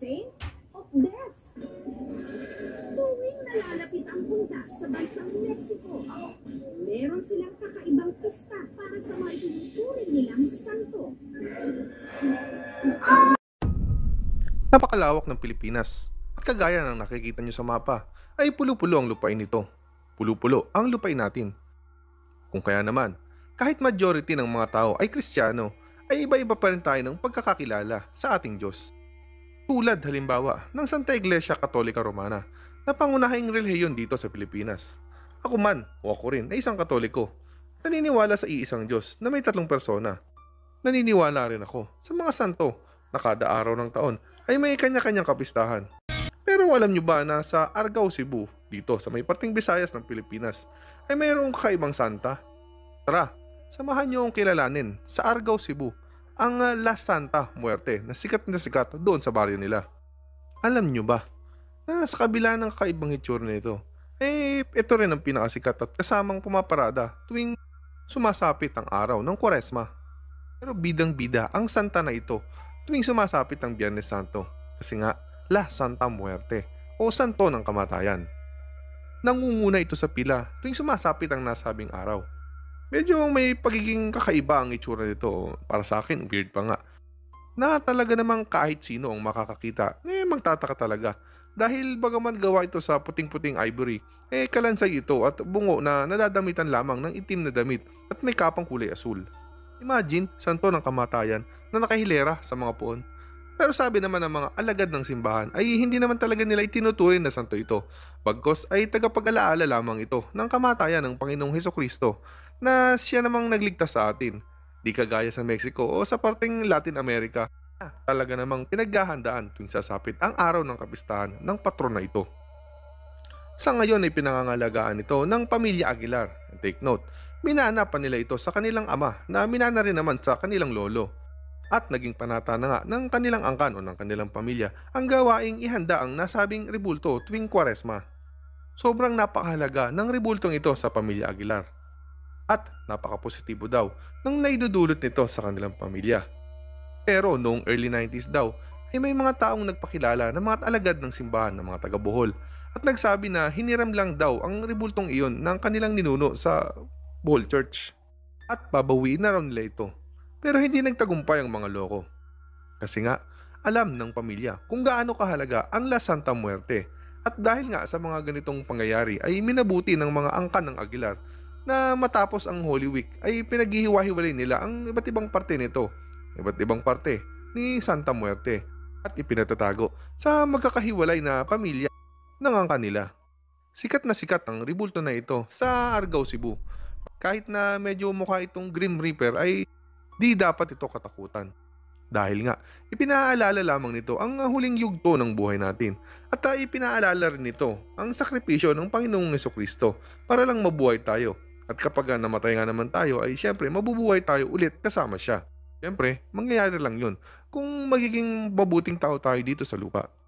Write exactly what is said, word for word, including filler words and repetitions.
saint of death. Tuwing nalalapit ang punta sa bansang Mexico, meron silang kakaibang pista para sa mga itinuturing nilang santo. Napakalawak ng Pilipinas at kagaya ng nakikita nyo sa mapa ay pulo-pulo ang lupain nito. Pulo-pulo ang lupain natin. Kung kaya naman, kahit majority ng mga tao ay Kristiyano, ay iba-iba pa rin tayo ng pagkakakilala sa ating Diyos. Tulad halimbawa ng Santa Iglesia Katolika Romana na pangunahing relihiyon dito sa Pilipinas. Ako man o ako rin ay isang Katoliko. Naniniwala sa iisang Diyos na may tatlong persona. Naniniwala rin ako sa mga santo na kada araw ng taon ay may kanya-kanyang kapistahan. Pero alam nyo ba na sa Argao Cebu, dito sa may parting Visayas ng Pilipinas, ay mayroong kakaibang santa? Tara, samahan nyo ang kilalanin sa Argao Cebu, ang uh, La Santa Muerte na sikat na sikat doon sa baryo nila. Alam nyo ba na sa kabila ng kakaibang itsura nito, eh ito rin ang pinakasikat at kasamang pumaparada tuwing sumasapit ang araw ng Kwaresma. Pero bidang-bida ang santa na ito tuwing sumasapit ang Biyernes Santo kasi nga La Santa Muerte o Santo ng Kamatayan. Nangunguna ito sa pila tuwing sumasapit ang nasabing araw. Medyo may pagiging kakaiba ang itsura nito, para sa akin weird pa nga. Na talaga namang kahit sino ang makakakita, eh magtataka talaga. Dahil bagaman gawa ito sa puting-puting ivory, eh kalansay ito at bungo na nadadamitan lamang ng itim na damit at may kapang kulay asul. Imagine, Santo ng Kamatayan na nakahilera sa mga puon. Pero sabi naman ng mga alagad ng simbahan ay hindi naman talaga nila itinuturing na santo ito. Bagkos ay tagapag-alaala lamang ito ng kamatayan ng Panginoong Hesukristo na siya namang nagligtas sa atin. Di kagaya sa Mexico o sa parting Latin America, talaga namang pinaghahandaan tuwing sasapit ang araw ng kapistahan ng patron na ito. Sa ngayon ay pinangangalagaan ito ng pamilya Aguilar. Take note, minana pa nila ito sa kanilang ama na minana rin naman sa kanilang lolo. At naging panata na nga ng kanilang angkan o ng kanilang pamilya ang gawaing ihanda ang nasabing rebulto tuwing Kwaresma. Sobrang napakahalaga ng rebultong ito sa pamilya Aguilar. At napaka-positibo daw ng naidudulot nito sa kanilang pamilya. Pero noong early nineties daw ay may mga taong nagpakilala ng mga alagad ng simbahan ng mga taga-Bohol at nagsabi na hiniram lang daw ang rebultong iyon ng kanilang ninuno sa Bohol Church. At babawiin na raw nila ito. Pero hindi nagtagumpay ang mga loko. Kasi nga, alam ng pamilya kung gaano kahalaga ang La Santa Muerte. At dahil nga sa mga ganitong pangyayari ay minabuti ng mga angkan ng Aguilar na matapos ang Holy Week ay pinaghihiwa-hiwalay nila ang iba't ibang parte nito, iba't ibang parte ni Santa Muerte at ipinatatago sa magkakahiwalay na pamilya ng angkan nila. Sikat na sikat ang rebulto na ito sa Argao Cebu. Kahit na medyo mukha itong Grim Reaper ay di dapat ito katakutan. Dahil nga, ipinaalala lamang nito ang huling yugto ng buhay natin at uh, ipinaalala rin nito ang sakripisyo ng Panginoong Hesukristo para lang mabuhay tayo. At kapag namatay nga naman tayo ay syempre mabubuhay tayo ulit kasama siya. Syempre, mangyayari lang yun kung magiging mabuting tao tayo dito sa lupa.